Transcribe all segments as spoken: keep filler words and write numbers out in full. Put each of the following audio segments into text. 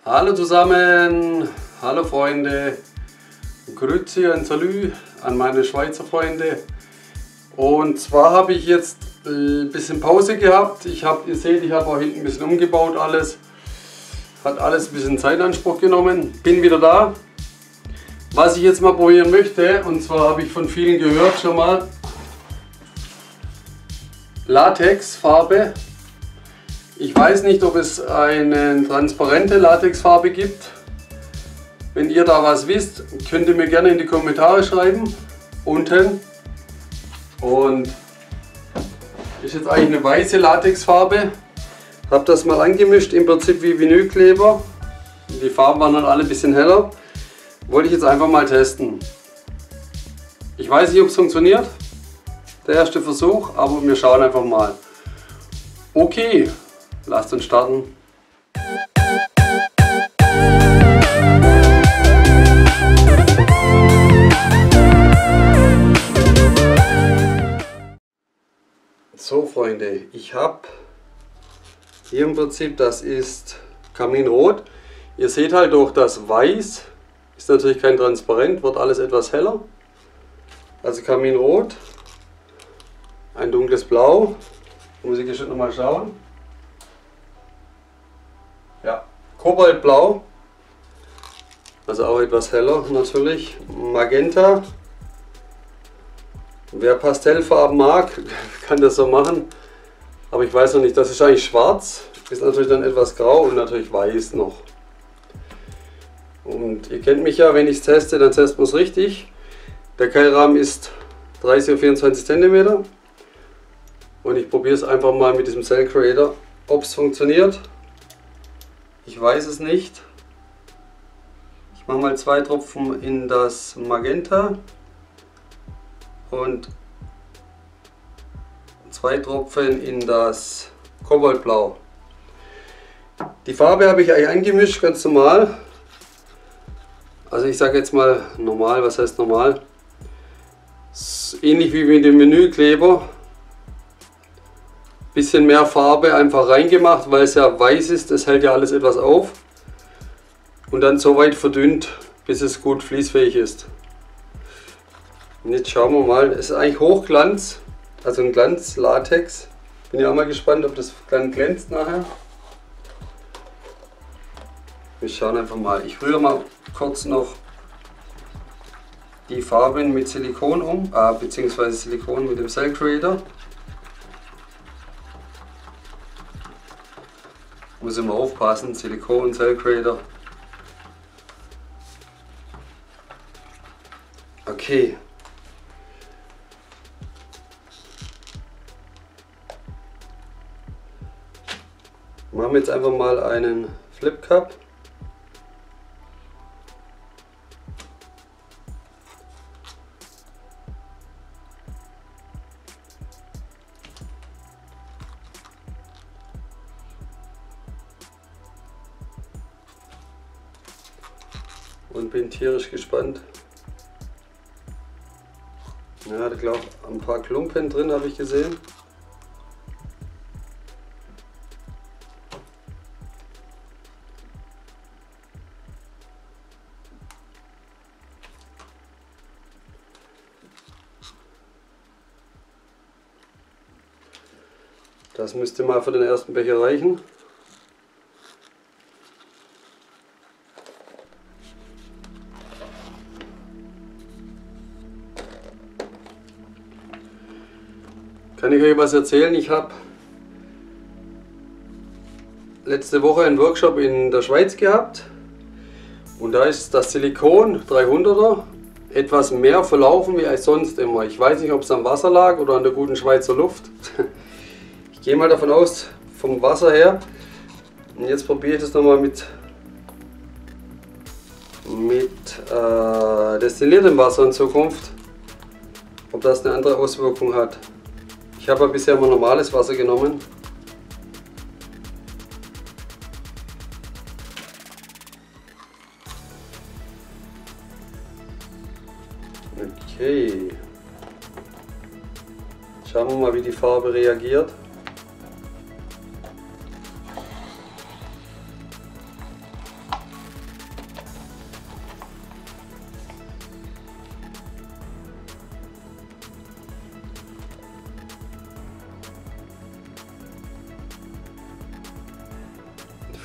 Hallo zusammen, hallo Freunde, Grüezi und Salü an meine Schweizer Freunde. Und zwar habe ich jetzt ein bisschen Pause gehabt. Ich habe, ihr seht, ich habe auch hinten ein bisschen umgebaut alles. Hat alles ein bisschen Zeit in Anspruch genommen. Bin wieder da. Was ich jetzt mal probieren möchte, und zwar habe ich von vielen gehört schon mal, Latexfarbe. Ich weiß nicht, ob es eine transparente Latexfarbe gibt. Wenn ihr da was wisst, könnt ihr mir gerne in die Kommentare schreiben, unten. Und ist jetzt eigentlich eine weiße Latexfarbe. Habe das mal angemischt, im Prinzip wie Vinylkleber. Die Farben waren dann alle ein bisschen heller. Wollte ich jetzt einfach mal testen. Ich weiß nicht, ob es funktioniert. Der erste Versuch, aber wir schauen einfach mal. Okay. Lasst uns starten. So Freunde, ich habe hier im Prinzip, das ist Kaminrot. Ihr seht halt durch das Weiß, ist natürlich kein Transparent, wird alles etwas heller. Also Kaminrot, ein dunkles Blau, muss ich jetzt nochmal schauen. Ja, Kobaltblau, also auch etwas heller natürlich. Magenta, wer Pastellfarben mag, kann das so machen. Aber ich weiß noch nicht, das ist eigentlich schwarz, ist natürlich dann etwas grau und natürlich weiß noch. Und ihr kennt mich ja, wenn ich es teste, dann testet man es richtig. Der Keilrahmen ist dreißig auf vierundzwanzig Zentimeter. Und ich probiere es einfach mal mit diesem Cell Creator, ob es funktioniert. Ich weiß es nicht. Ich mache mal zwei Tropfen in das Magenta und zwei Tropfen in das Kobaltblau. Die Farbe habe ich eigentlich angemischt, ganz normal. Also ich sage jetzt mal normal, was heißt normal? Ähnlich wie mit dem Vinylkleber. Bisschen mehr Farbe einfach reingemacht, weil es ja weiß ist, das hält ja alles etwas auf. Und dann so weit verdünnt, bis es gut fließfähig ist. Und jetzt schauen wir mal, es ist eigentlich Hochglanz, also ein Glanz-Latex. Bin ja auch mal gespannt, ob das dann glänzt nachher. Wir schauen einfach mal. Ich rühre mal kurz noch die Farben mit Silikon um, äh, beziehungsweise Silikon mit dem Cell Creator. Muss immer aufpassen, Silikon, Cell Creator. Okay. Machen wir jetzt einfach mal einen Flip Cup. Und bin tierisch gespannt. Ja, ich glaube, ein paar Klumpen drin habe ich gesehen. Das müsste mal für den ersten Becher reichen. Kann ich euch was erzählen? Ich habe letzte Woche einen Workshop in der Schweiz gehabt und da ist das Silikon dreihunderter etwas mehr verlaufen wie als sonst immer. Ich weiß nicht, ob es am Wasser lag oder an der guten Schweizer Luft. Ich gehe mal davon aus, vom Wasser her. Und jetzt probiere ich das nochmal mit, mit äh, destilliertem Wasser in Zukunft, ob das eine andere Auswirkung hat. Ich habe ja bisher immer normales Wasser genommen. Okay. Schauen wir mal, wie die Farbe reagiert.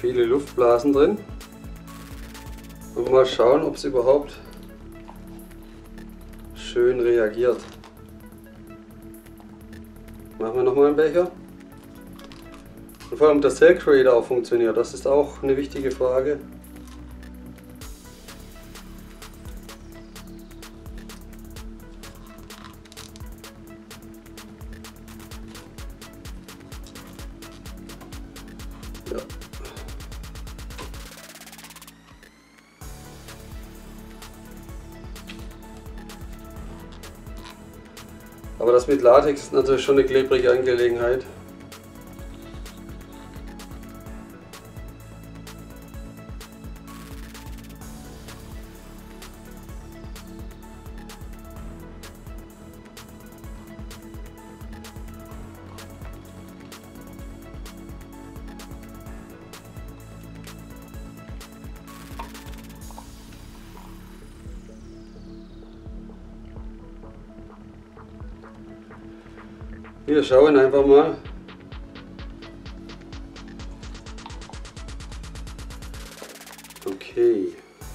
viele Luftblasen drin. Und mal schauen, ob es überhaupt schön reagiert. Machen wir nochmal einen Becher. Und vor allem, ob der Cell Creator auch funktioniert, das ist auch eine wichtige Frage. Ja. Aber das mit Latex ist natürlich schon eine klebrige Angelegenheit. Wir schauen einfach mal. Okay.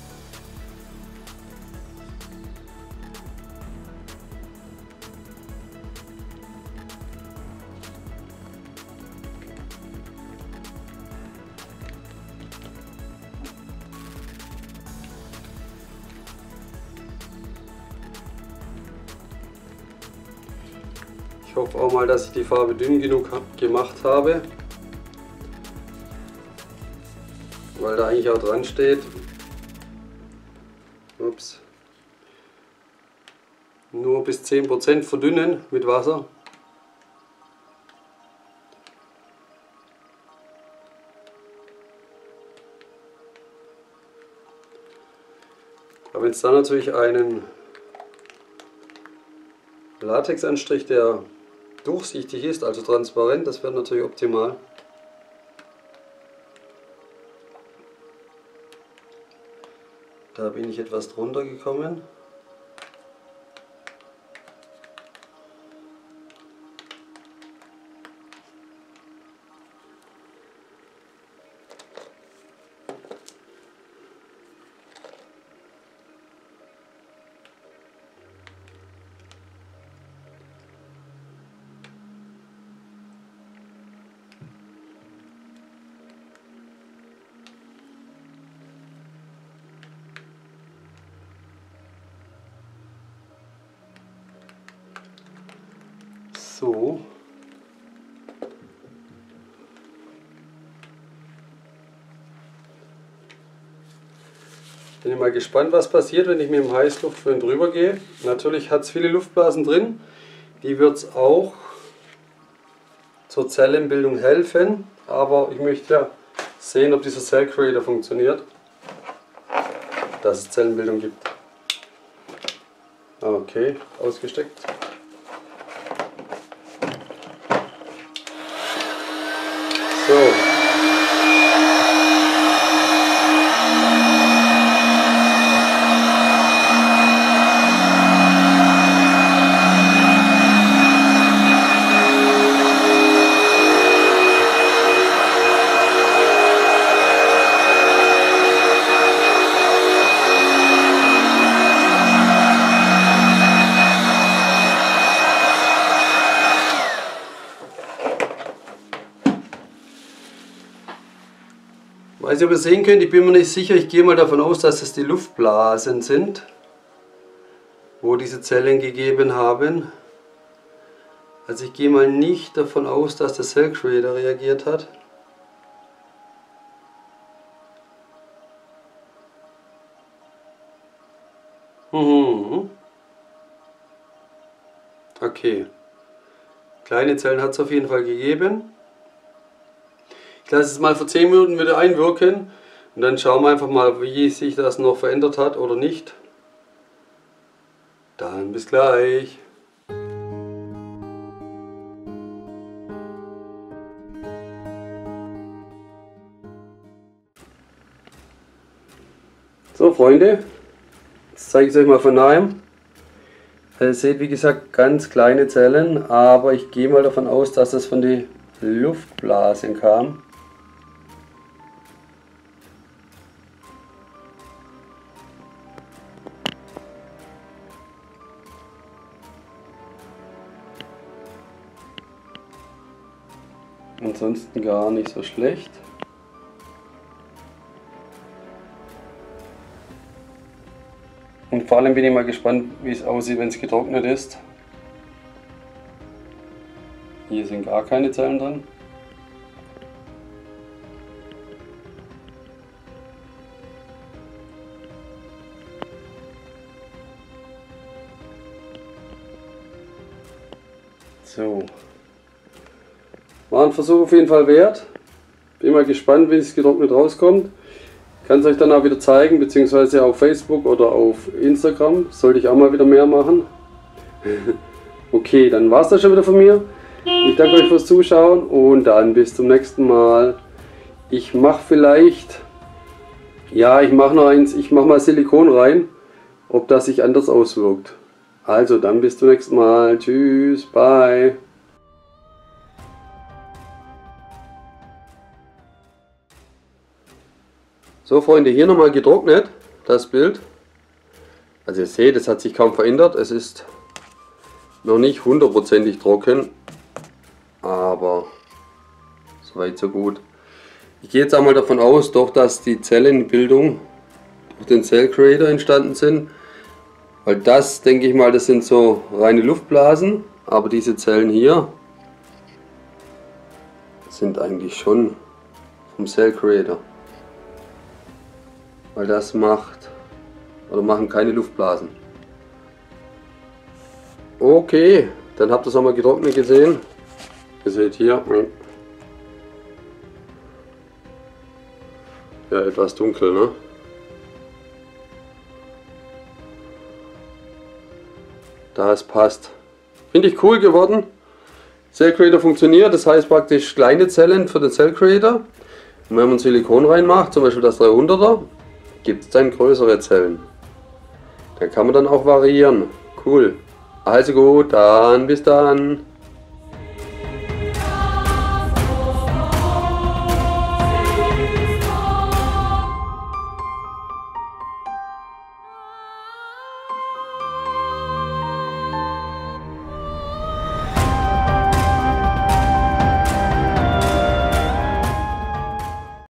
Ich hoffe auch mal, dass ich die Farbe dünn genug gemacht habe, weil da eigentlich auch dran steht, ups, nur bis zehn Prozent verdünnen mit Wasser. Aber wenn es dann natürlich einen Latexanstrich, der durchsichtig ist, also transparent, das wäre natürlich optimal. Da bin ich etwas drunter gekommen. So. Bin ich mal gespannt, was passiert, wenn ich mit dem Heißluftföhn drüber gehe. Natürlich hat es viele Luftblasen drin. Die wird es auch zur Zellenbildung helfen. Aber ich möchte ja sehen, ob dieser Cell Creator funktioniert. Dass es Zellenbildung gibt. Okay, ausgesteckt. So. Weiß nicht, ob ihr sehen könnt, ich bin mir nicht sicher, ich gehe mal davon aus, dass es die Luftblasen sind, wo diese Zellen gegeben haben. Also ich gehe mal nicht davon aus, dass der Cell Creator reagiert hat. Mhm. Okay. Kleine Zellen hat es auf jeden Fall gegeben. Ich lasse es mal für zehn Minuten wieder einwirken und dann schauen wir einfach mal, wie sich das noch verändert hat oder nicht. Dann bis gleich. So Freunde, jetzt zeige ich es euch mal von nahem. Ihr seht, wie gesagt, ganz kleine Zellen, aber ich gehe mal davon aus, dass das von den Luftblasen kam. ansonsten gar nicht so schlecht. Und vor allem bin ich mal gespannt, wie es aussieht, wenn es getrocknet ist. Hier sind gar keine Zellen drin. So. War ein Versuch auf jeden Fall wert. Bin mal gespannt, wie es getrocknet rauskommt. Kann es euch dann auch wieder zeigen, beziehungsweise auf Facebook oder auf Instagram. Sollte ich auch mal wieder mehr machen. Okay, dann war es das schon wieder von mir. Ich danke euch fürs Zuschauen und dann bis zum nächsten Mal. Ich mache vielleicht, ja, ich mache noch eins, ich mache mal Silikon rein, ob das sich anders auswirkt. Also dann bis zum nächsten Mal. Tschüss, bye. So Freunde, hier nochmal getrocknet, das Bild. Also ihr seht, es hat sich kaum verändert. Es ist noch nicht hundertprozentig trocken, aber soweit so gut. Ich gehe jetzt einmal davon aus, doch dass die Zellenbildung durch den Cell Creator entstanden sind. Weil das, denke ich mal, das sind so reine Luftblasen, aber diese Zellen hier sind eigentlich schon vom Cell Creator. Weil das macht oder machen keine Luftblasen. Okay, dann habt ihr es auch mal getrocknet gesehen. Ihr seht hier, ja, etwas dunkel, ne? Das passt. Finde ich cool geworden. Cell Creator funktioniert, das heißt praktisch kleine Zellen für den Cell Creator. Und wenn man Silikon reinmacht, zum Beispiel das dreihunderter, gibt es dann größere Zellen. Da kann man dann auch variieren. Cool. Also gut, dann bis dann.